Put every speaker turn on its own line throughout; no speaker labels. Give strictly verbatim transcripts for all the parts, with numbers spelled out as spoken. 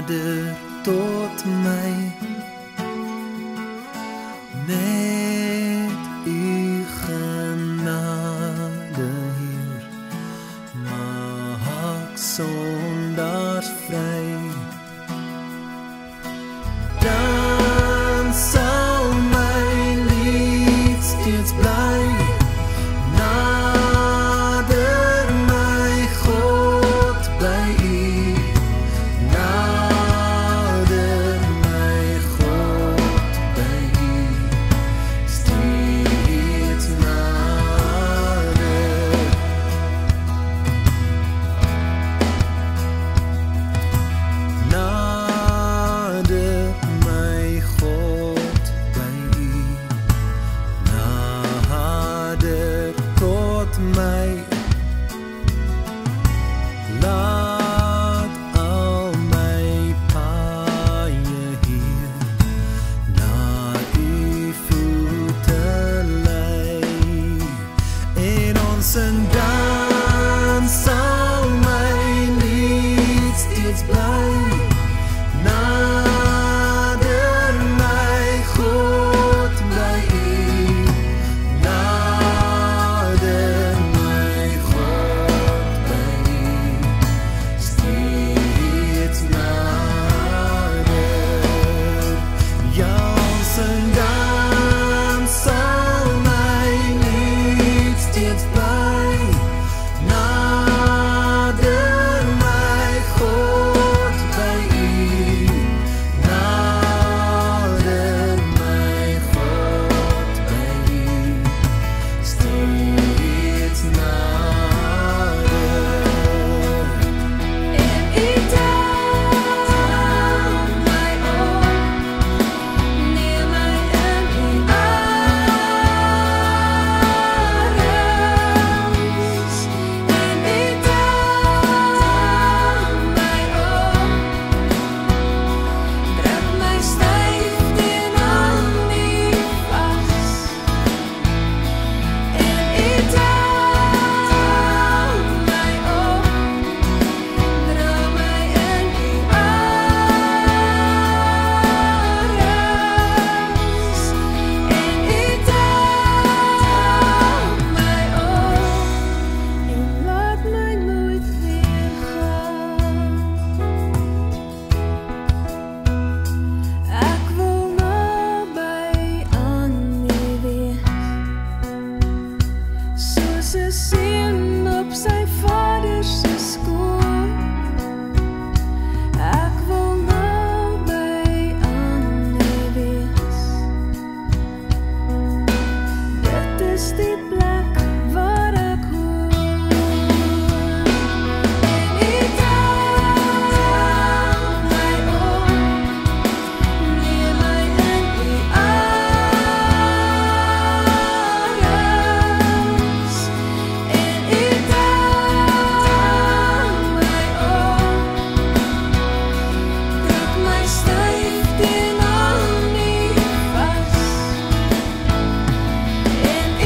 nader tot my. Net u genade, Heer, maak sondaars vry. Dan sal my lied steeds bly nader my God by u. Nader my God by u. Steeds nader. Nader my God by u. Nader tot my. Laat al my paaie, Heer, na u voete lei. En ons en dan sal my lied steeds bly nader my God by u. Nader my God by u. Steeds nader. Ja, ons en dan sal my lied steeds bly nader my God by u. Nader my God by u. Steeds nader.
En u tel my op, neem my in u arms. En u tel my op, druk my styf teen aan u vas. En u tel my op, dra my in u arms. En u tel my op, en laat my nooit weer gaan. Ek wil naby aan u wees, soos 'n seun op sy vader se skoot. Ek wil naby aan u wees. Dit is die plek waar ek hoor. En u tel my op, neem my in u arms. En u tel my op, druk my styf teen aan u vas. En u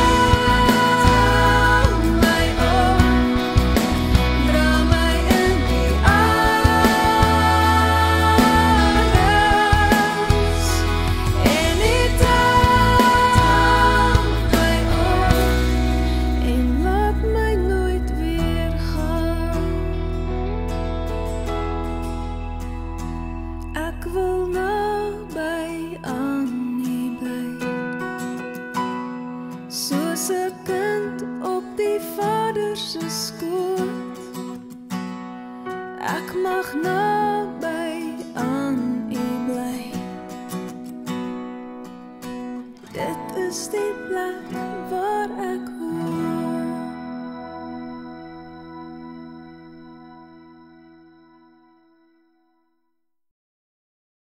tel my op, dra my in u arms. En u tel my op, en laat my nooit weer gaan. Ek wil naby aan u bly, soos 'n kind op die vader se skoot. Ek mag naby aan u bly. Dit is die plek